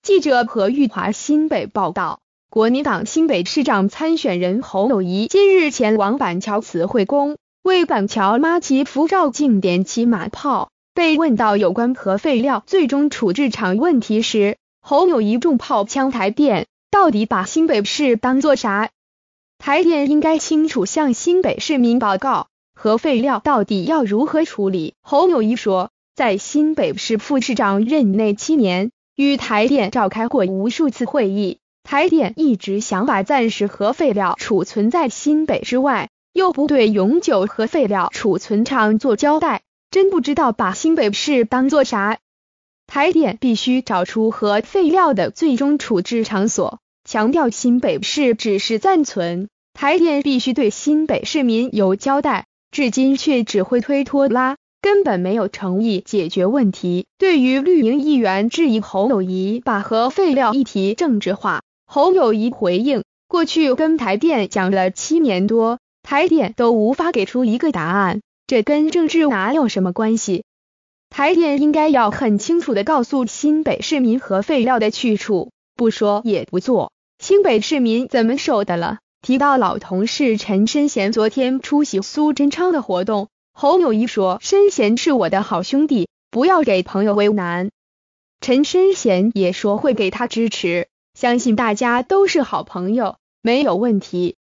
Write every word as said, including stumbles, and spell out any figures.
记者何玉华新北报道，国民党新北市长参选人侯友宜今日前往板桥慈惠宫，为板桥妈祈福照敬点起马炮。被问到有关核废料最终处置场问题时，侯友宜重炮枪台电，到底把新北市当作啥？台电应该清楚向新北市民报告，核废料到底要如何处理。侯友宜说，在新北市副市长任内七年，与台电召开过无数次会议，台电一直想把暂时核废料储存在新北之外，又不对永久核废料储存场做交代，真不知道把新北市当作啥。台电必须找出核废料的最终处置场所，强调新北市只是暂存，台电必须对新北市民有交代，至今却只会推拖拉，根本没有诚意解决问题。对于绿营议员质疑侯友宜把核废料议题政治化，侯友宜回应，过去跟台电讲了七年多，台电都无法给出一个答案，这跟政治哪有什么关系？台电应该要很清楚地告诉新北市民核废料的去处，不说也不做，新北市民怎么受得了？提到老同事陈申贤昨天出席苏贞昌的活动，侯友宜说，申贤是我的好兄弟，不要给朋友为难。陈申贤也说会给他支持，相信大家都是好朋友，没有问题。